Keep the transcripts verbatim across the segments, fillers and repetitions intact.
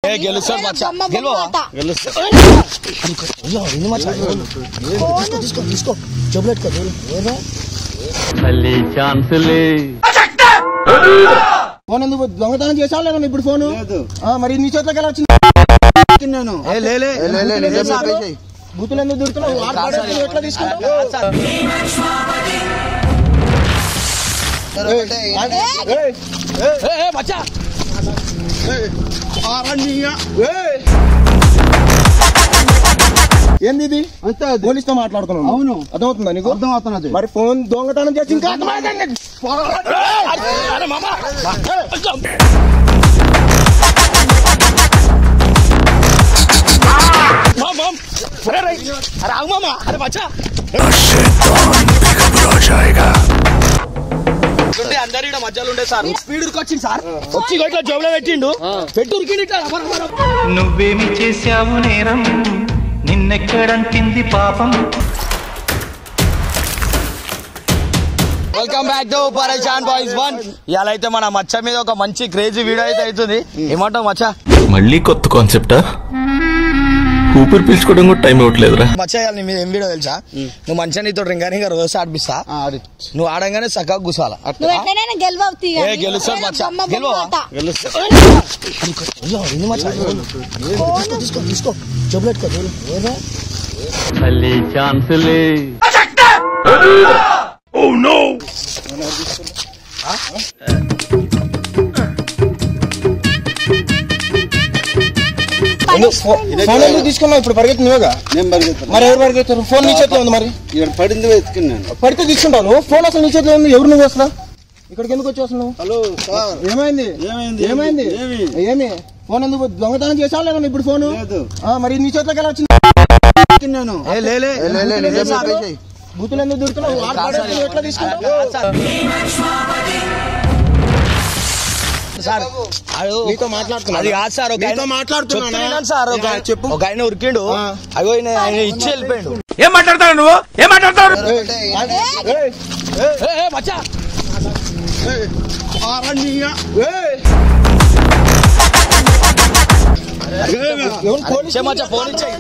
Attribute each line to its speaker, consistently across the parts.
Speaker 1: గెలుస్తాడు మచ్చా గెలుస్తాడు తీసుకో తీసుకో చెబులెట్టుకో ఫోన్ ఎందుకు దొంగతనం చేసావు లేదా ఇప్పుడు ఫోను మరి నీ చేతిలోకి ఎలా వచ్చింది నేను బూతులు ఎందుకు దొరుకుతున్నావు ఎట్లా తీసుకుంటావు ఏంది ఇది అంతే పోలీసుతో మాట్లాడుతున్నాను అవును అర్థమవుతుందా నీకు అర్థం అవుతున్నది మరి ఫోన్ దొంగతనం చేసి ఇంకా అందరి మధ్యలో ఉండే సార్ స్పీడ్ వచ్చింది సార్ వచ్చి ఇట్లా జోబులో పెట్టిండు పెట్టి ఉరికిండి
Speaker 2: నువ్వేమి చేశావు నేరం నిన్నెక్కడంటింది పాపం.
Speaker 1: Welcome back to Pareshan boys one. ఇవాళ అయితే మన మచ్చ మీద ఒక మంచి క్రేజీ వీడియో అయితే అవుతుంది. ఏమంటావు మచ్చ?
Speaker 3: మళ్ళీ కొత్త కాన్సెప్టా? ఊపిరి పీల్చుకోవడం కూడా టైం ఇవ్వట్లేదురా
Speaker 1: మచ్చ. నీ మీద ఏం వీడియో తెలుసా? నువ్వు మంచిగా నీతో రింగాని రోజు ఆడిపిస్తా, నువ్వు ఆడంగానే చక్కగా కూసాల. గెలుస్తాడు మచ్చ గెలుస్తాడు తీసుకో తీసుకో చెబులెట్టుకో ఫోన్ ఎందుకు తీసుకున్నావు? ఇప్పుడు పరిగెత్తి నువ్వేగా. నేను పరిగెత్తాను. మరి ఎవరు పరిగెత్తారు? ఫోన్ నీ చేతిలో ఉంది. మరి ఇక్కడ పడింది ఎత్తుకున్నాను. పడితే తీసుకుంటాను. ఫోన్ అసలు నీ చేతిలో ఉంది. ఎవరు నువ్వు అసలు ఇక్కడికి ఎందుకు వచ్చి వస్తున్నావు? హలో సార్ ఏమైంది ఏమైంది ఏమి ఫోన్ ఎందుకు దొంగతనం చేసావు లేదా ఇప్పుడు ఫోను? మరి నీ చేతిలోకి ఎలా వచ్చింది? బూతులు ఎందుకు దొరుకుతున్నావు? ఎట్లా తీసుకుంటావు? సార్ నీతో మాట్లాడుతున్నా అది కాదు సార్. నీతో మాట్లాడుతున్నాను సార్. చెప్పు. ఒక ఆయన ఉరికిండు, అగో ఆయన ఇచ్చి వెళ్ళిపోయాడు.
Speaker 3: ఏం మాట్లాడతావు నువ్వు? ఏం మాట్లాడతావు?
Speaker 1: మచ్చా ఫోన్ ఇచ్చాయి.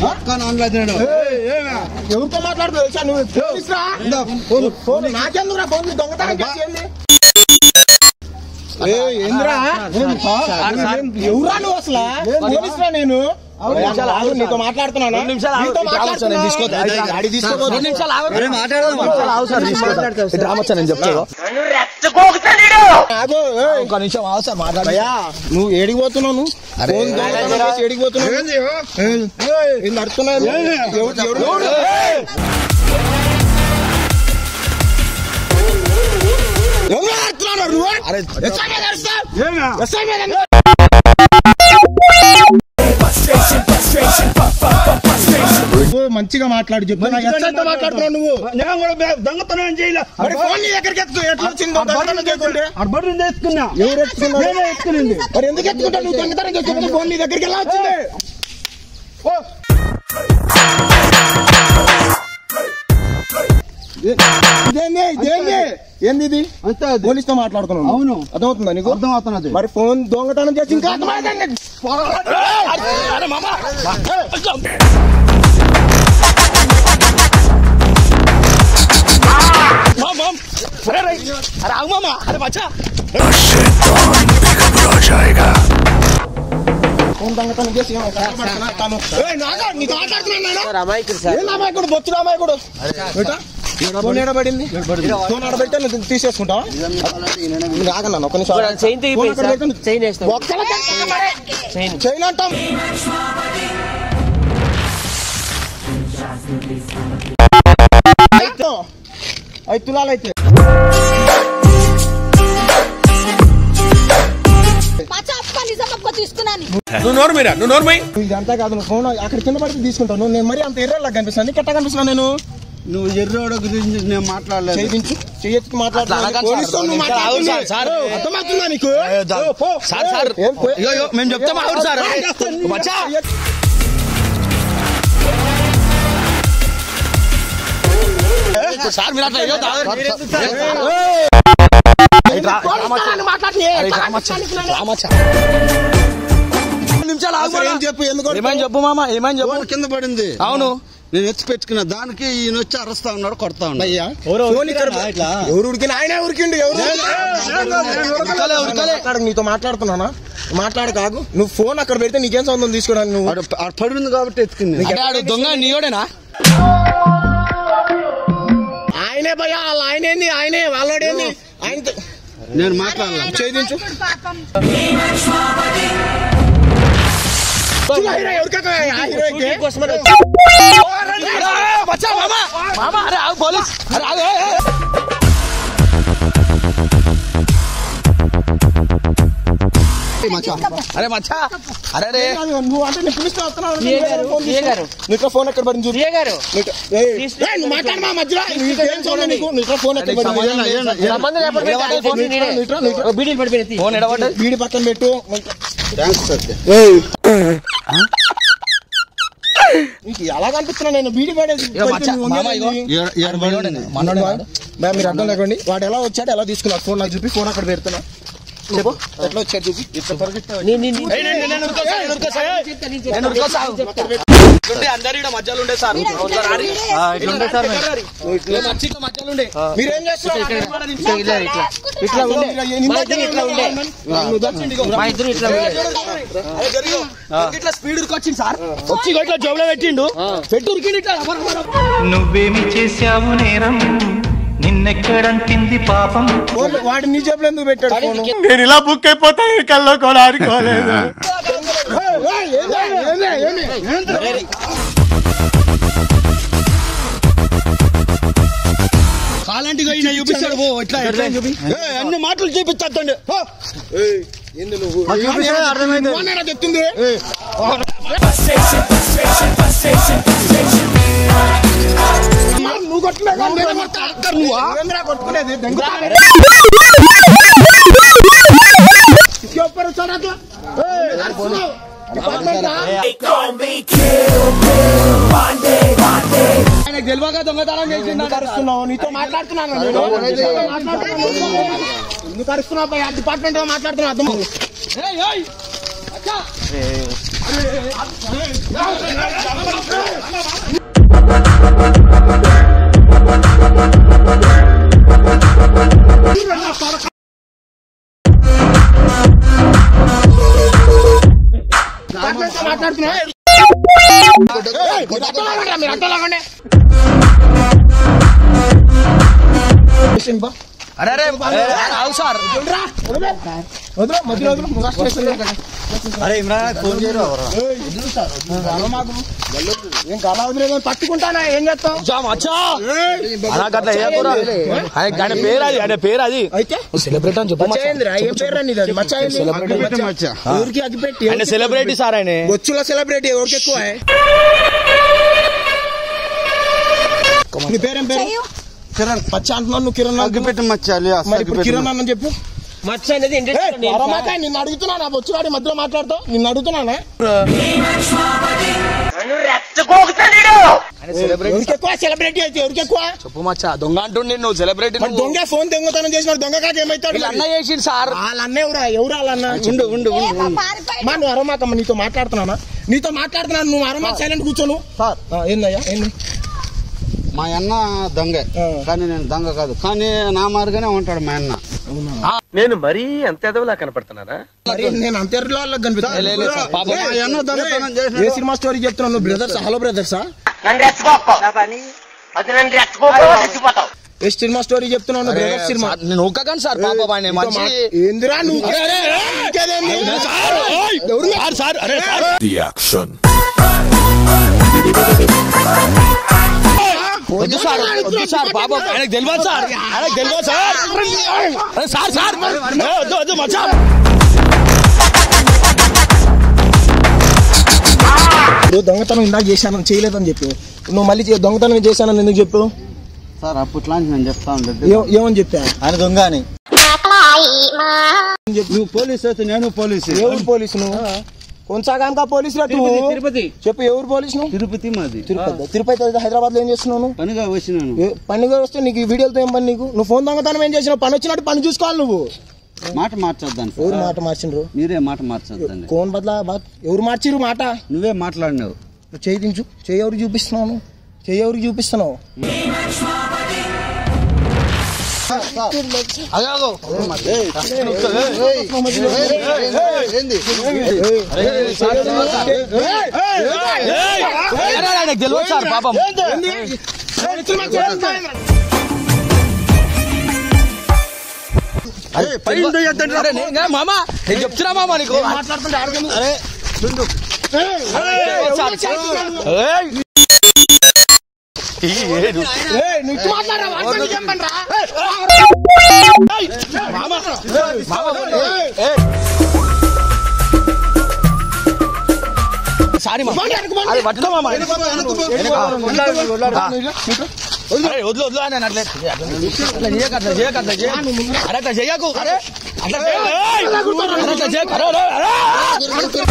Speaker 1: ఎవరితో మాట్లాడుతున్నావు? నాకెందుకు ఫోన్ దొంగతనం చేయండి. ఏంద్రా ఎవరా నువ్వు అసలు? పోలీసురా నేను. నీతో మాట్లాడుతున్నాను. ఒక నిమిషం ఆవు సార్ మాట్లాడయా. నువ్వు ఏడిగిపోతున్నావు? ఏడిగిపోతున్నావు నడుస్తున్నావు? మంచిగా మాట్లాడి చెప్తున్నా. ఎట్లా మాట్లాడుతున్నావు నువ్వు? నేను కూడా దొంగతనం చేయలే. ఫోన్ నీ దగ్గరికి ఎత్తుకు ఎట్లా వచ్చింది? దొంగతనం చేసుకుంటే అడ్బర్లు ఎత్తుకున్నా. ఎవరు ఎత్తుకున్నా? ఎత్తుకునింది. మరి ఎందుకు ఎత్తుకుంటావు నువ్వు? దొంగతనం చేసుకుంటే ఫోన్ నీ దగ్గరికి ఎలా వచ్చింది? ఇదేంది ఇదేంది ఏంది ఇది? అంతే పోలీసుతో మాట్లాడుతున్నాను. అవును అర్థమవుతుందా నీకు? అర్థం అవుతున్నది. మరి ఫోన్ దొంగతనం చేసి ఇంకా ఫోన్ దొంగతనం చేసి అమాయకుడు బొచ్చిన అమాయకుడు ఫోన్ ఎడబడింది. ఫోన్ ఆడబెట్టే నువ్వు తీసేసుకుంటావా? ఆగన్నా ఒక నిమిషం. చైన్ అంటాం. ఐదు తులాలు అయితే ఇదంతా కాదు. నువ్వు ఫోన్ అక్కడ కింద పడితే తీసుకుంటావు. నేను మరి అంత ఎర్రలాగా కనిపిస్తాను. కెట్టా కనిపిస్తున్నా నేను? నువ్వు ఎర్రోడ గురించి నేను మాట్లాడలేదు. చెయ్యెత్తుకు మాట్లాడుతున్నా. అర్థమవుతుందా నీకు? మేము చెప్తాం అవును సార్. సార్ మీరు అట్లా
Speaker 4: నిమిషాలు ఆగు
Speaker 1: చెప్పు ఎందుకు
Speaker 4: ఏమని చెప్పు మామ ఏమని చెప్పు
Speaker 5: కింద పడింది
Speaker 4: అవును
Speaker 5: నేను ఎత్తి పెట్టుకున్నా దానికి ఈయన వచ్చి అరుస్తా ఉన్నాడు కొడతా ఉన్నాడు
Speaker 1: అయ్యా ఎవరు ఉడికిన ఆయన ఉరికిండు ఎవరు నీతో మాట్లాడుతున్నానా మాట్లాడు కాదు నువ్వు ఫోన్ అక్కడ పెడితే నీకేం సంబంధం తీసుకోవడానికి నువ్వు
Speaker 5: పడింది కాబట్టి ఎత్తుకుంది
Speaker 4: దొంగ నీయోడేనా
Speaker 1: ఆయనే భయ ఆయనేంది ఆయనే వాళ్ళోడేంది ఆయన
Speaker 5: నేను మాట్లాడాలి
Speaker 1: చేయించు
Speaker 4: పోలీస్ అరే మచ్చా అరే రే
Speaker 1: నువ్వు అంటే నేను పిలుస్తా వస్తున్నావు ఫోన్ ఎక్కడ పడింది చూడు నువ్వు మాట్లాడు మా మధ్యలో నీకు ఫోన్ ఎక్కడ పడింది
Speaker 4: ఫోన్ ఎడబడ్డ
Speaker 1: వీడి పక్కన పెట్టు నీకు ఎలా కనిపిస్తున్నా నేను బీడి పడేది మీరు అర్థం లేకండి వాడు ఎలా వచ్చాడు ఎలా తీసుకున్నాడు ఫోన్ నాకు చూపి ఫోన్ అక్కడ పెడుతున్నా చెప్పు ఎట్లా వచ్చాడు చూపి
Speaker 4: అందరు మధ్యలో ఉండే సార్
Speaker 1: మీరేం చేస్తారు
Speaker 4: ఇట్లా స్పీడ్ వచ్చింది సార్ వచ్చి ఇట్లా జోబులో పెట్టిండు పెట్టు ఉరికిండు ఇట్లా
Speaker 2: నువ్వేమి చేశావు నేరం నిన్నెక్కడంటింది పాపం
Speaker 1: వాడి నీ జేబులో ఎందుకు పెట్టాడు
Speaker 3: నేను ఇలా బుక్ అయిపోతాను కల్లో కూడా ఆడుకోలేదు
Speaker 4: కాలాంటి చూపిస్తాడు పో ఇట్లా ఎట్లా చూపి అన్ని మాటలు చూపించండి
Speaker 1: చెప్తుంది నువ్వు కొట్టుకునేది
Speaker 4: గెలవగా దొంగతనం చేస్తున్నావు
Speaker 1: నీతో మాట్లాడుతున్నాను ఎందుకు అరుస్తున్నావు డిపార్ట్మెంట్ లో మాట్లాడుతున్నా అర్థం మాట్లాడుతున్నా మీరు అట్టలాగండి
Speaker 4: అరే అరే అవు సార్
Speaker 5: అరే ఇమ్రాన్ ఫోన్ చేయరు
Speaker 1: ఏం కావాలి పట్టుకుంటానా ఏం చేస్తావు
Speaker 4: ఆయన పేరు అది ఆయన పేరు అది
Speaker 1: అయితే
Speaker 4: సెలబ్రిటీ అని చెప్పు
Speaker 1: ఏం పేరు అనేది అది మచ్చ ఎవరికి అది పెట్టి
Speaker 4: ఆయన సెలబ్రిటీ సార్ ఆయన
Speaker 1: బొచ్చుల సెలబ్రిటీ ఎవరికి ఎక్కువ నీ పేరేం పేరు కిరణ్ మచ్చ అంటున్నావు నువ్వు కిరణ్
Speaker 5: అగ్గిపెట్టి మచ్చాలి
Speaker 1: కిరణ్ అన్న చెప్పు మచ్చ అనేది నిన్ను అడుగుతున్నా బొచ్చువాడి మధ్యలో మాట్లాడతావు నిన్ను అడుగుతున్నానా సెలబ్రిటీ అయితే ఎవరికి ఎక్కువ
Speaker 4: చెప్పు మచ్చా దొంగ అంటుండే నువ్వు సెలబ్రిటీ
Speaker 1: దొంగ ఫోన్ దొంగతనం చేసిన దొంగ కాదు ఏమైతాడు
Speaker 4: అన్న చేసిండు సార్
Speaker 1: వాళ్ళ అన్న ఎవరా ఎవరు వాళ్ళ అన్న ఉండు ఉండు మా నువ్వు అరమాకమ్మ నీతో మాట్లాడుతున్నానా నీతో మాట్లాడుతున్నాను నువ్వు అరమాక సైలెంట్ కూర్చోను సార్ ఏందయ్యా ఏంది
Speaker 5: మా అన్న దొంగ కానీ నేను దొంగ కాదు కానీ నా మారుగానే ఉంటాడు మా అన్న
Speaker 6: నేను మరీ అంత ఎదవలా కనపడుతున్నారా
Speaker 1: నేను అంతేర్లో ఏ సినిమా స్టోరీ చెప్తున్నాను బ్రదర్స్ హలో బ్రదర్సా ఏ సినిమా స్టోరీ చెప్తున్నాను బ్రదర్స్ సినిమా
Speaker 4: నేను ఒక్కగాను సార్ పాప వాడిని మంచి
Speaker 1: ఏందిరా నువ్వు
Speaker 4: వద్దు సార్ వద్దు సార్ బాబా ఆయనకు తెలియదు సార్ ఆయనకు తెలియదు సార్ సార్ సార్ వద్దు వద్దు మచ్చా
Speaker 1: నువ్వు దొంగతనం ఇందాక చేశాను చేయలేదని చెప్పు నువ్వు మళ్ళీ దొంగతనం చేశానని ఎందుకు చెప్పు
Speaker 5: సార్ అప్పట్లో నేను చెప్తా ఉంటాను
Speaker 1: ఏమని చెప్పా
Speaker 5: ఆయన దొంగ అని నువ్వు పోలీసు అయితే నేను పోలీసు
Speaker 1: ఎవరు పోలీసు నువ్వు కొనసాగా పోలీసు
Speaker 5: తిరుపతి
Speaker 1: చెప్పు ఎవరు పోలీసు నువ్వు
Speaker 5: తిరుపతి మాది
Speaker 1: తిరుపతి తిరుపతి హైదరాబాద్ లో ఏం చేస్తున్నావు
Speaker 5: పనిగా వచ్చినాను
Speaker 1: పనిగా వస్తే నీకు వీడియోలతో ఏం పని నీకు నువ్వు ఫోన్ దొంగతనం ఏం చేసినావు పని వచ్చినట్టు పని చూసుకోవాలి నువ్వు
Speaker 5: మాట మార్చొద్దాను
Speaker 1: ఎవరు మాట మార్చిండ్రు?
Speaker 5: మీరే మాట మార్చొద్దండి.
Speaker 1: కోన్ బదలా బాత్ ఎవరు మార్చిరు మాట?
Speaker 5: నువ్వే మాట్లాడినావు.
Speaker 1: నువ్వు చేయి దించు. చెయ్యి ఎవరికి చూపిస్తున్నావు? నువ్వు చెయ్యి ఎవరికి చూపిస్తున్నావు?
Speaker 4: తెలియదు సార్ పాపం. మామా నేను చెప్తున్నా మామా నీకు మాట్లాడుతుంటే సారీ అది పట్టుకో మామా. వద్దు వద్దు అని అట్లే అట్లా చేయక అట్లా చేయక అట్లా చేయ అరే అట్లా చెయ్యకు అరే అట్లా అట్లా చేయకు అరే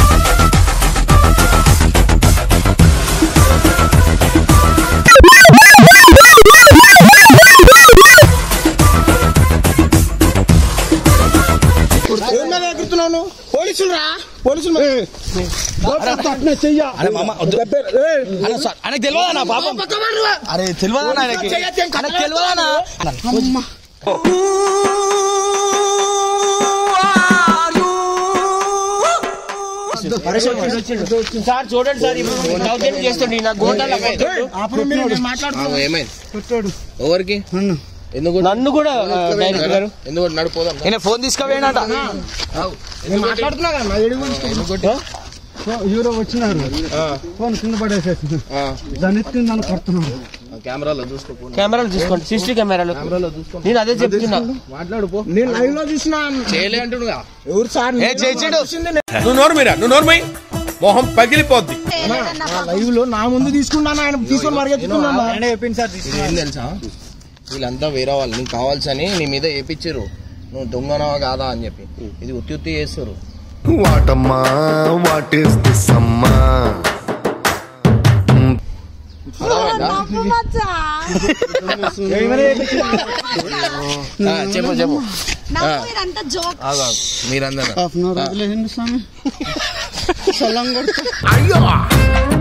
Speaker 1: పోలీసులు రా పోలీసులు
Speaker 4: ఆయనకు తెలియదా నా పాపం? అరే తెలియదా ఆయనకి? ఆయనకు తెలియదా?
Speaker 6: సార్ చూడండి సార్ చేస్తుంది నా గోటాలు
Speaker 4: ఏమైంది? ఎవరికి?
Speaker 6: నన్ను కూడా డైరెక్టర్ గారు
Speaker 4: ఎందుకు నడిపోదాం? నేను ఫోన్ తీసుకుపోయినట
Speaker 1: మాట్లాడుతున్నా ఎవరో వచ్చినారు ఫోన్ కింద పడేసేసి దాన్ని ఎత్తి నన్ను కొడుతున్నారు.
Speaker 4: కెమెరాలో చూసుకో.
Speaker 6: కెమెరాలు చూసుకోండి, సీసీ కెమెరాలు. నేను అదే చెప్తున్నా.
Speaker 1: మాట్లాడుకో. నేను లైవ్ లో చూసినా
Speaker 4: చేయలే అంటున్నా.
Speaker 1: ఎవరు సార్?
Speaker 7: నువ్వు నోరు మీరా నువ్వు నోరుమై మొహం పగిలిపోద్ది.
Speaker 1: లైవ్ లో నా ముందు తీసుకున్నాను, ఆయన తీసుకొని మరిగెత్తుకున్నాను.
Speaker 4: ఏం తెలుసా, వీళ్ళంతా వేరే వాళ్ళు నీకు కావాల్సని నీ మీద వేపించారు, నువ్వు దొంగనవా కాదా అని చెప్పి. ఇది ఉత్తి ఉత్తి చేస్తారు.
Speaker 8: వాటమ్మా వాట్ ఈస్ దిస్ అమ్మా?
Speaker 4: చెప్పు చెప్పు
Speaker 5: మీరందరూ
Speaker 4: మీరందరూ
Speaker 5: అయ్యో